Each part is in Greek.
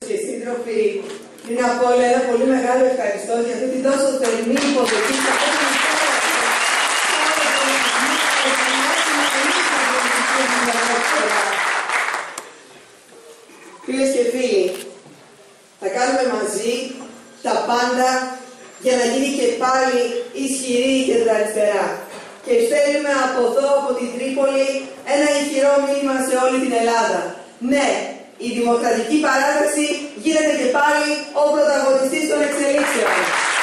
Και σύντροφοι, πριν απ' όλα ένα πολύ μεγάλο ευχαριστώ για αυτή την τόσο θερμή υποδοχή. Φίλες και φίλοι, θα κάνουμε μαζί τα πάντα για να γίνει και πάλι ισχυρή η κεντροαριστερά. Και στέλνουμε από εδώ, από την Τρίπολη, ένα ηχηρό μήνυμα σε όλη την Ελλάδα. Ναι, η Δημοκρατική Παράταξη γίνεται και πάλι ο πρωταγωνιστής των εξελίξεων.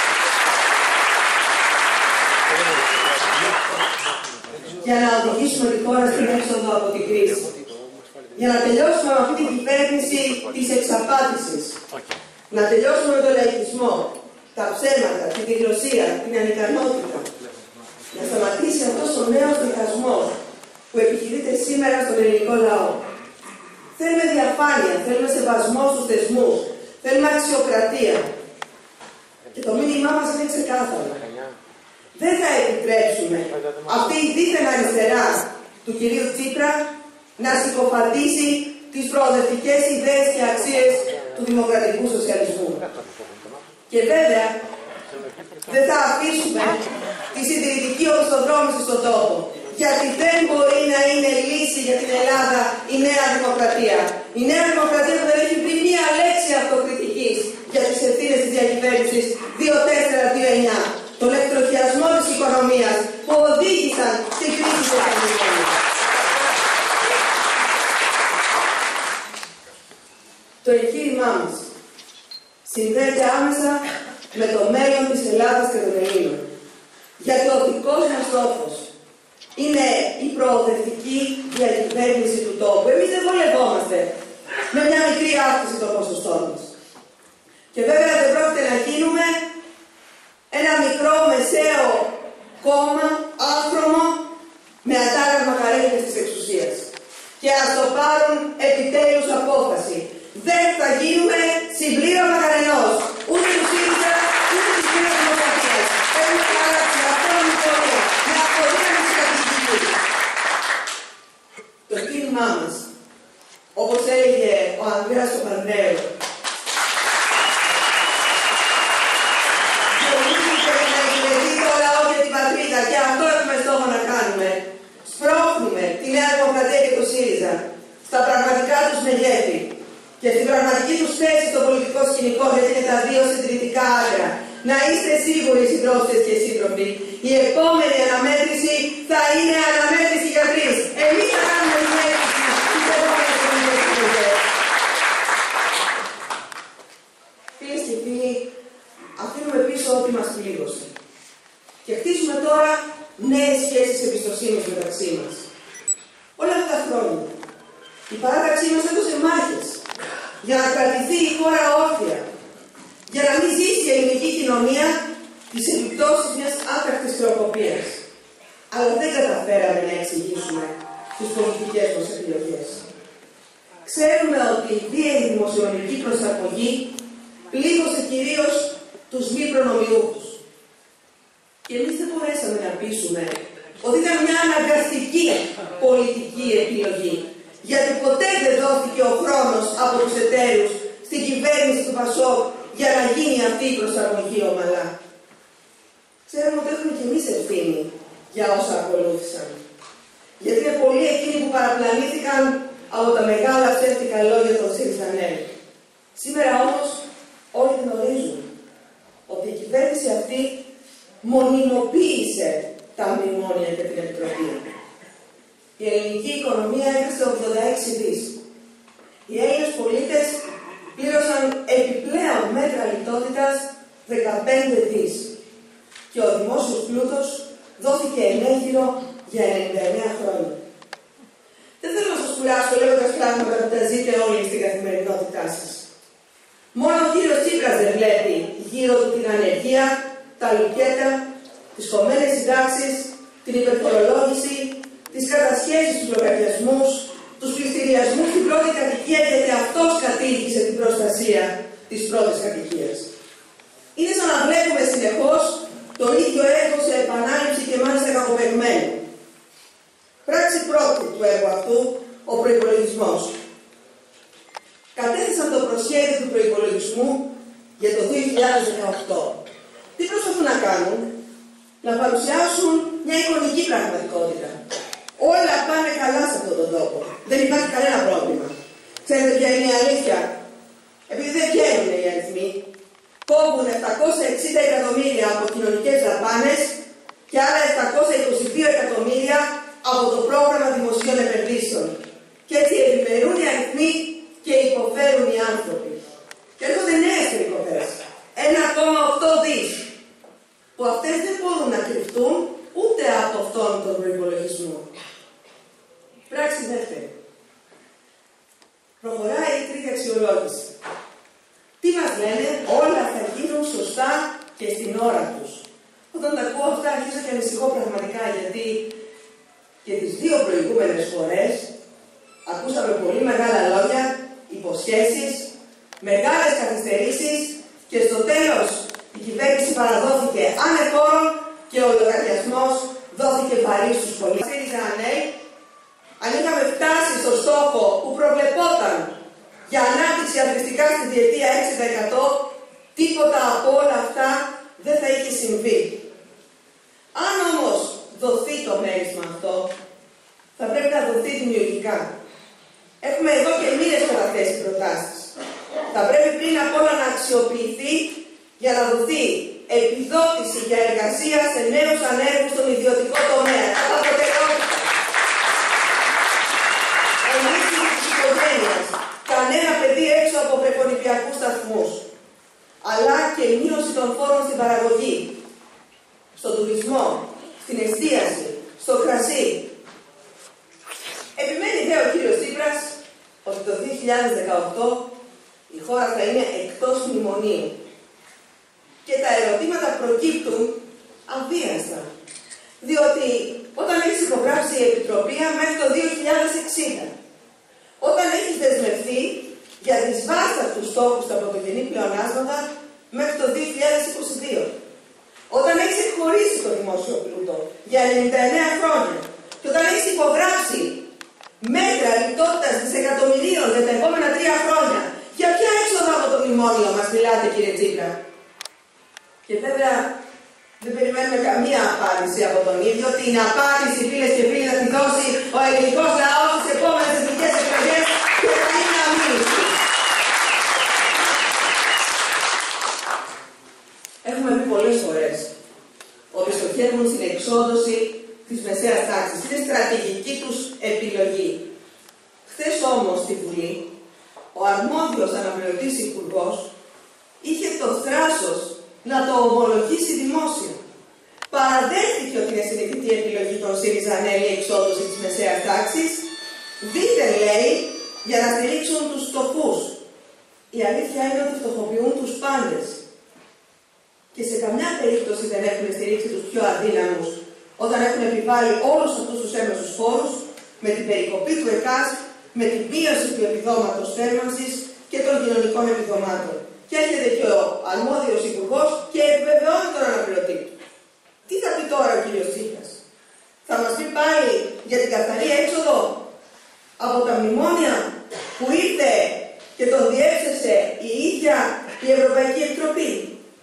Για να οδηγήσουμε τη χώρα στην έξοδο από την κρίση. Για να τελειώσουμε με αυτή την κυβέρνηση της εξαπάτησης. Να τελειώσουμε με τον λαϊκισμό, τα ψέματα, την διγλωσία, την ανικανότητα. Να σταματήσει αυτός ο νέος διχασμός που επιχειρείται σήμερα στον ελληνικό λαό. Θέλουμε διαφάνεια, θέλουμε σεβασμό στους θεσμούς, θέλουμε αξιοκρατία. Και το μήνυμά μας είναι ξεκάθαρο. Δεν θα επιτρέψουμε αυτή η δίθεν αριστερά του κυρίου Τσίπρα να συκοφαντήσει τις προοδευτικές ιδέες και αξίες του δημοκρατικού σοσιαλισμού. Και βέβαια, δεν θα αφήσουμε τη συντηρητική οπισθοδρόμηση στον τόπο. Γιατί δεν μπορεί να είναι λύση για την Ελλάδα η Νέα Δημοκρατία. Η Νέα Δημοκρατία που δεν έχει πει μία λέξη αυτοκριτικής για τις ευθύνες της διακυβέρνησης 2-4-2-9. Τον εκτροχιασμό της οικονομίας που οδήγησαν στην κρίση του ελληνικού. Το εγχείρημά μας συνδέεται άμεσα με το μέλλον της Ελλάδας και των Ελλήνων. Γιατί ο δικός μας στόχος είναι η προοδευτική διακυβέρνηση του τόπου. Εμείς δεν βολευόμαστε με μια μικρή αύξηση των ποσοστών μας. Και βέβαια δεν πρόκειται να γίνουμε ένα μικρό μεσαίο κόμμα άχρωμο με αντάγραφα καρέκλες της εξουσίας. Και ας το πάρουν επιτέλους απόφαση. Δεν θα γίνουμε συμπλήρωμα κανενός. Ούτε του ΣΥΡΙΖΑ, ούτε της Νέας Δημοκρατίας. Έχουμε αλλάξει αυτό λοιπόν με αποδύναμη στρατηγική. Το κίνημά μας, όπως έλεγε ο Ανδρέας ο Πανδρέου, και αυτό έχουμε στόχο να κάνουμε. Σπρώχνουμε τη Νέα Δημοκρατία και το ΣΥΡΙΖΑ στα πραγματικά τους μεγέθη και στην πραγματική τους θέση στο πολιτικό σκηνικό, γιατί είναι τα δύο συντηρητικά άκρα. Να είστε σίγουροι, συντρόφισσες και σύντροφοι, η επόμενη αναμέτρηση θα είναι αναμέτρηση για τρεις. Εμείς θα κάνουμε τη μέτρηση στις επόμενες εκλογές. Φίλες και φίλοι, αφήνουμε πίσω ό,τι μας πλήγωσε. Και χτίζουμε τώρα νέες σχέσεις εμπιστοσύνης μεταξύ μας. Όλα αυτά τα χρόνια η παράταξή μας έδωσε μάχες για να κρατηθεί η χώρα όρθια, για να μην ζήσει η ελληνική κοινωνία τις επιπτώσεις μιας άτακτης χρεοκοπίας. Αλλά δεν καταφέραμε να εξηγήσουμε τις πολιτικές μας επιλογές. Ξέρουμε ότι η βίαιη δημοσιονομική προσαρμογή πλήγωσε κυρίως τους μη προνομιούχους. Και εμείς δεν μπορέσαμε να πείσουμε ότι ήταν μια αναγκαστική πολιτική επιλογή. Γιατί ποτέ δεν δόθηκε ο χρόνος από τους εταίρους στην κυβέρνηση του ΠΑΣΟΚ για να γίνει αυτή η προσαρμογή ομαλά. Ξέρουμε ότι έχουμε και εμείς ευθύνη για όσα ακολούθησαν. Γιατί είναι πολλοί εκείνοι που παραπλανήθηκαν από τα μεγάλα ψεύτικα λόγια των ΣΥΡΙΖΑ. Σήμερα όμως όλοι γνωρίζουν ότι η κυβέρνηση αυτή μονιμοποίησε τα μνημόνια και την επιτροπή. Η ελληνική οικονομία έχασε 86 δις. Οι Έλληνες πολίτες πλήρωσαν επιπλέον μέτρα λιτότητας 15 δις. Και ο δημόσιος πλούτος δόθηκε ενέχειρο για 99 χρόνια. Δεν θέλω να σας κουράσω λέγοντας πράγματα που τα ζείτε όλοι στην καθημερινότητά σας. Μόνο ο κύριος Τσίπρας δεν βλέπει γύρω του την ανεργία, τα λουκέτα, τις κομμένες συντάξεις, την υπερφορολόγηση, τις κατασχέσεις στους λογαριασμούς, τους πληστηριασμούς στην πρώτη κατοικία, γιατί αυτός κατήργησε την προστασία της πρώτης κατοικίας. Είναι σαν να βλέπουμε συνεχώς το ίδιο έργο σε επανάληψη και μάλιστα κακοπεγμένο. Πράξη πρώτη του έργου αυτού, ο προϋπολογισμός. Κατέθεσαν το προσχέδιο του προϋπολογισμού για το 2018. Τι προσπαθούν να κάνουν? Να παρουσιάσουν μια εικονική πραγματικότητα. Όλα πάνε καλά σε αυτόν τον τόπο. Δεν υπάρχει κανένα πρόβλημα. Ξέρετε ποια είναι η αλήθεια? Επειδή δεν βγαίνουν οι αριθμοί, κόβουν 760 εκατομμύρια από κοινωνικές δαπάνες και άλλα 722 εκατομμύρια από το πρόγραμμα δημοσίων επενδύσεων. Και έτσι ευημερούν οι αριθμοί και υποφέρουν οι άνθρωποι. Και έρχονται νέες περικοπές. 1,8 δις. Που αυτές δεν μπορούν να κρυφτούν ούτε από αυτόν τον προϋπολογισμό. Πράξη δεύτερη. Προχωράει η τρίτη αξιολόγηση. Τι μας λένε? Όλα θα γίνουν σωστά και στην ώρα τους. Όταν τα ακούω αυτά αρχίζω και ανησυχώ πραγματικά, γιατί και τις δύο προηγούμενες φορές ακούσαμε πολύ μεγάλα λόγια, υποσχέσεις, μεγάλες καθυστερήσεις και στο τέλος η κυβέρνηση παραδόθηκε ανεφόρον και ο λογαριασμός δόθηκε βαρύ στους πολίτες. Αν είχαμε φτάσει στο στόχο που προβλεπόταν για ανάπτυξη αθρηστικά στη διετία 6%, τίποτα από όλα αυτά δεν θα είχε συμβεί. Αν όμως δοθεί το μέρισμα αυτό, θα πρέπει να δοθεί δημιουργικά. Έχουμε εδώ και μήνες καταθέσει προτάσεις. Θα πρέπει πριν απ' όλα να αξιοποιηθεί για να δοθεί επιδότηση για εργασία σε νέους ανέργους στον ιδιωτικό τομέα. Ενίσχυση της οικογένειας. Κανένα παιδί έξω από προπονηπιακούς σταθμούς. Αλλά και μείωση των φόρων στην παραγωγή, στον τουρισμό, στην εστίαση, στο κρασί. Επιμένει δε ο κύριος Τσίπρας ότι το 2018 η χώρα θα είναι εκτός μνημονίου. Και τα ερωτήματα προκύπτουν αβίαστα. Διότι όταν έχεις υπογράψει η Επιτροπή μέχρι το 2060, όταν έχεις δεσμευτεί για τις βάστατους στόχους στα πρωτογενή πλεονάσματα μέχρι το 2022, όταν έχεις εκχωρήσει το δημόσιο πλούτο για 99 χρόνια και όταν έχεις υπογράψει μέτρα λιτότητας δισεκατομμυρίων για τα επόμενα 3 χρόνια, για ποια έξοδα από το μνημόνιο μας μιλάτε, κύριε Τσίπρα? Και βέβαια δεν περιμένουμε καμία απάντηση από τον ίδιο. Την απάντηση, φίλες και φίλοι, θα τη δώσει ο ελληνικός λαός στις επόμενες εθνικές εκλογές και θα είναι αμήνυση. Έχουμε πει πολλές φορές ότι στοχεύουν στην εξόδωση της μεσαίας τάξης. Είναι στρατηγική τους επιλογή. Χθες όμως στη Βουλή, ο αρμόδιος αναπληρωτής υπουργός είχε το θράσος να το ομολογήσει δημόσια. Παραδέχτηκε ότι είναι συνειδητή επιλογή των ΣΥΡΙΖΑ-ΝΕΛ η εξόδωση της μεσαίας τάξης, δήθεν λέει, για να στηρίξουν τους φτωχούς. Η αλήθεια είναι ότι φτωχοποιούν τους πάντες. Και σε καμιά περίπτωση δεν έχουν στηρίξει τους πιο αδύναμους, όταν έχουν επιβάλει όλους αυτούς τους έμεσους φόρους, με την περικοπή του ΕΚΑΣ, με την μείωση του επιδόματος θέρμανσης και των κοινωνικών επιδομάτων. Και έρχεται και ο αρμόδιος υπουργός και επιβεβαιώνει τον αναπληρωτή του. Τι θα πει τώρα ο κύριος Τσίπρας? Θα μας πει πάλι για την καθαρή έξοδο από τα μνημόνια που ήρθε και τον διέψευσε η ίδια η Ευρωπαϊκή Επιτροπή?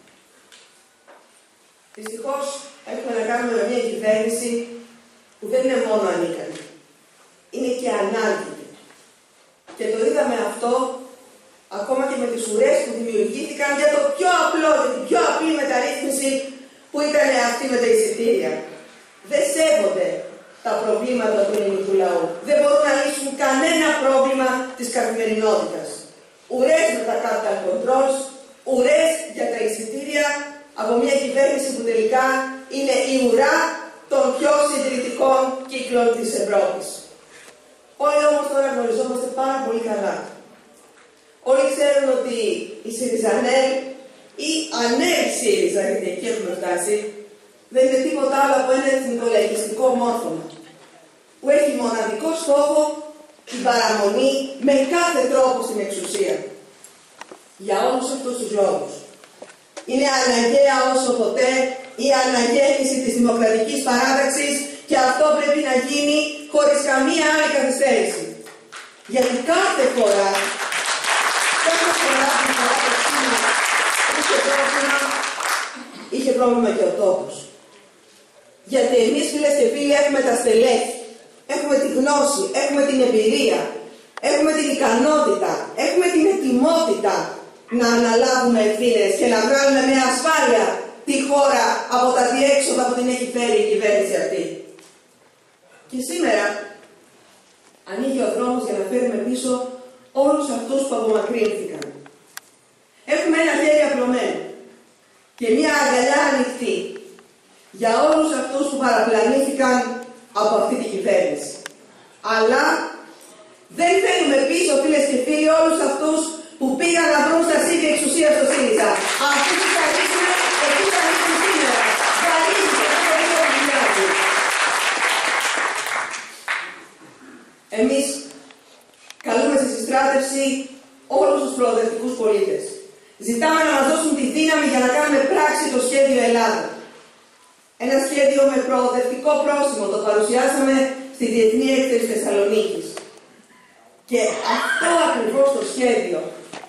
Δυστυχώς έχουμε να κάνουμε με μια κυβέρνηση που δεν είναι μόνο ανίκανη, είναι και ανάλγητη. Και το είδαμε αυτό ακόμα και με τις ουρές που δημιουργήθηκαν για το πιο απλό, για την πιο απλή μεταρρύθμιση που ήταν αυτή με τα εισιτήρια. Δεν σέβονται τα προβλήματα του ελληνικού λαού. Δεν μπορούν να λύσουν κανένα πρόβλημα της καθημερινότητας. Ουρές με τα capital controls, ουρές για τα εισιτήρια από μια κυβέρνηση που τελικά είναι η ουρά των πιο συντηρητικών κύκλων της Ευρώπης. Όλοι όμως τώρα γνωριζόμαστε πάρα πολύ καλά. Όλοι ξέρουν ότι η ΣΥΡΙΖΑ-ΝΕΛ ή ΑΝΕΛ ΣΥΡΙΖΑ, γιατί εκεί έχουμε φτάσει, δεν είναι τίποτα άλλο από ένα εθνικολαϊκιστικό μόρφωμα που έχει μοναδικό στόχο την παραμονή με κάθε τρόπο στην εξουσία. Για όλους αυτούς τους λόγους είναι αναγκαία όσο ποτέ η αναγέννηση της δημοκρατικής παράταξης και αυτό πρέπει να γίνει χωρίς καμία άλλη καθυστέρηση. Γιατί κάθε φορά που η παράταξη πρόβλημα και ο τόπος. Γιατί εμείς, φίλες και φίλοι, έχουμε τα στελέχη, έχουμε τη γνώση, έχουμε την εμπειρία, έχουμε την ικανότητα, έχουμε την ετοιμότητα να αναλάβουμε ευθύνες και να βγάλουμε με ασφάλεια τη χώρα από τα διέξοδα που την έχει φέρει η κυβέρνηση αυτή. Και σήμερα ανοίγει ο δρόμος για να φέρουμε πίσω όλους αυτούς που απομακρύνθηκαν. Έχουμε ένα χέρι απλωμένο και μια αγκαλιά ανοιχτή για όλους αυτούς που παραπλανήθηκαν από αυτή την κυβέρνηση. Αλλά δεν θέλουμε πίσω, φίλες και φίλοι, όλους αυτούς που πήγαν να βρουν στα σίδια εξουσία στο ΣΥΡΙΖΑ. Αυτούς που θα ρίξουμε, εκεί θα ρίξουν σήμερα. Θα ρίξουν αυτό το δουλειάκι. Εμείς καλούμε στη συστράτευση όλους τους προοδευτικούς πολίτες. Ζητάμε να μας δώσουν τη δύναμη για να κάνουμε πράξη το σχέδιο Ελλάδα. Ένα σχέδιο με προοδευτικό πρόσημο, το παρουσιάσαμε στη Διεθνή Έκθεση Θεσσαλονίκης. Και αυτό ακριβώς το σχέδιο,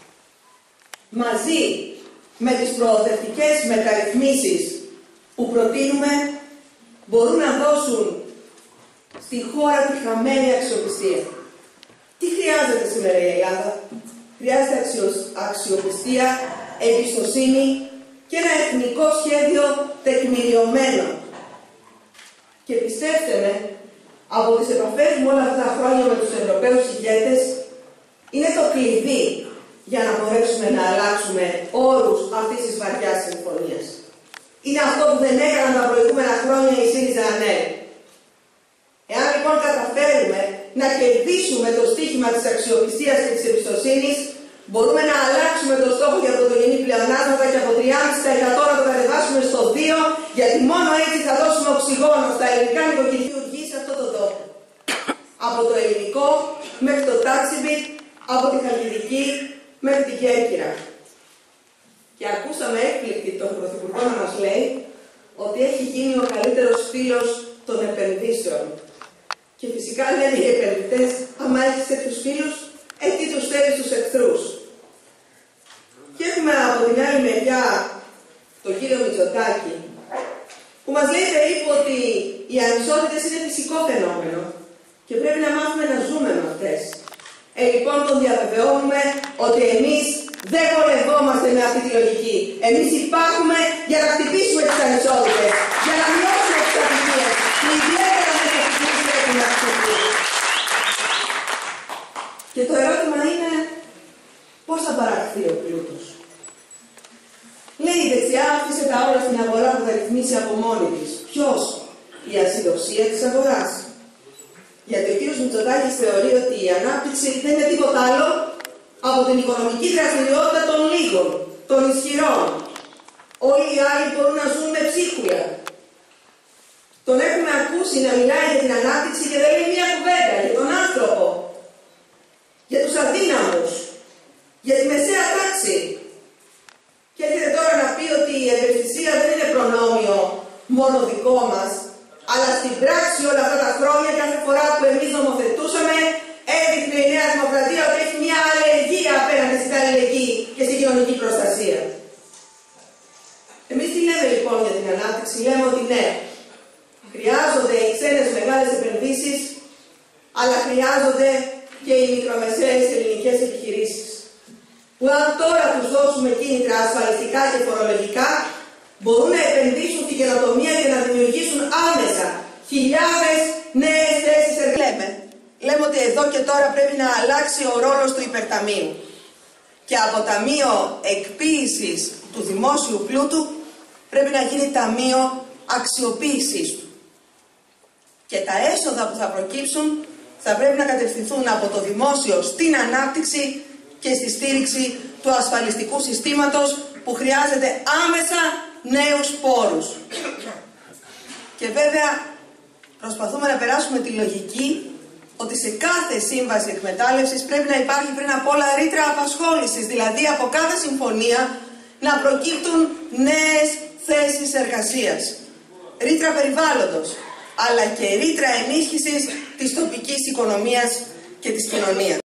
μαζί με τις προοδευτικές μεταρρυθμίσεις που προτείνουμε, μπορούν να δώσουν στη χώρα τη χαμένη αξιοπιστία. Τι χρειάζεται σήμερα η Ελλάδα? Χρειάζεται αξιοπιστία, εμπιστοσύνη και ένα εθνικό σχέδιο τεκμηριωμένο. Και πιστέψτε με, από τις επαφές μου όλα αυτά τα χρόνια με τους Ευρωπαίους ηγέτες, είναι το κλειδί για να μπορέσουμε να αλλάξουμε όρους αυτής της βαριάς συμφωνίας. Είναι αυτό που δεν έκαναν τα προηγούμενα χρόνια η ΣΥΡΙΖΑ-ΑΝΕΛ. Εάν λοιπόν καταφέρουμε να κερδίσουμε το στίχημα της αξιοπιστίας και της εμπιστοσύνης, μπορούμε να αλλάξουμε το στόχο για πρωτογενή πλεονάσματα και από 3,5% να το κατεβάσουμε στο 2%, γιατί μόνο έτσι θα δώσουμε οξυγόνο στα ελληνικά νοικοκυριού σε αυτό το τόπο. Από το ελληνικό μέχρι το Τάξιμπιτ, από τη Χαλκιδική μέχρι την Κέρκυρα. Και ακούσαμε έκπληκτη τον Πρωθυπουργό να μας λέει ότι έχει γίνει ο καλύτερος φίλος των επενδύσεων. Και φυσικά λένε οι επενδυτές, άμα έχεις τέτοιους φίλους, εκεί τους θέλεις τους εχθρούς. Και έχουμε από την άλλη μεριά τον κύριο Μητσοτάκη, που μας λέει περίπου ότι οι ανισότητες είναι φυσικό φαινόμενο και πρέπει να μάθουμε να ζούμε με αυτές. Λοιπόν, τον διαβεβαιώνουμε ότι εμείς δεν βολευόμαστε με αυτή τη λογική. Εμείς υπάρχουμε για να χτυπήσουμε τις ανισότητες, για να μειώσουμε τις αδικίες, και ιδιαίτερα με τις αδικίες πρέπει να ξεφύγουν. Και το ερώτημα είναι, πώς θα παραχθεί ο πλούτος? Λέει η δεξιά άφησε τα όλα στην αγορά που θα ρυθμίσει από μόνη της. Ποιος? Η ασυδοσία της αγοράς. Γιατί ο κύριος Μητσοτάκης θεωρεί ότι η ανάπτυξη δεν είναι τίποτα άλλο από την οικονομική δραστηριότητα των λίγων, των ισχυρών. Όλοι οι άλλοι μπορούν να ζουν με ψίχουλα. Τον έχουμε ακούσει να μιλάει για την ανάπτυξη και δεν λέει μια κουβέντα για τον άνθρωπο, για τους αδύναμους, για τη μεσαία τάξη. Και έρχεται τώρα να πει ότι η ευαισθησία δεν είναι προνόμιο μόνο δικό μας, αλλά στην πράξη όλα αυτά τα χρόνια, κάθε φορά που εμείς νομοθετούσαμε, έδειχνε η Νέα Δημοκρατία ότι έχει μια αλλεργία απέναντι στην αλληλεγγύη και στην κοινωνική προστασία. Εμείς τι λέμε λοιπόν για την ανάπτυξη? Λέμε ότι ναι, χρειάζονται οι ξένες μεγάλες επενδύσεις, αλλά χρειάζονται και οι μικρομεσαίες ελληνικές επιχειρήσεις, που αν τώρα τους δώσουμε κίνητρα ασφαλιστικά και φορολογικά, μπορούν να επενδύσουν στην καινοτομία και να δημιουργήσουν άμεσα χιλιάδες νέες θέσεις εργασίας. Λέμε ότι εδώ και τώρα πρέπει να αλλάξει ο ρόλος του υπερταμείου και από ταμείο εκποίησης του δημόσιου πλούτου πρέπει να γίνει ταμείο αξιοποίησης του. Και τα έσοδα που θα προκύψουν θα πρέπει να κατευθυνθούν από το δημόσιο στην ανάπτυξη και στη στήριξη του ασφαλιστικού συστήματος που χρειάζεται άμεσα νέους πόρους. Και βέβαια προσπαθούμε να περάσουμε τη λογική ότι σε κάθε σύμβαση εκμετάλλευσης πρέπει να υπάρχει πριν απ' όλα ρήτρα απασχόλησης, δηλαδή από κάθε συμφωνία να προκύπτουν νέες θέσεις εργασίας. Ρήτρα περιβάλλοντος, αλλά και ρήτρα ενίσχυσης της τοπικής οικονομίας και της κοινωνίας.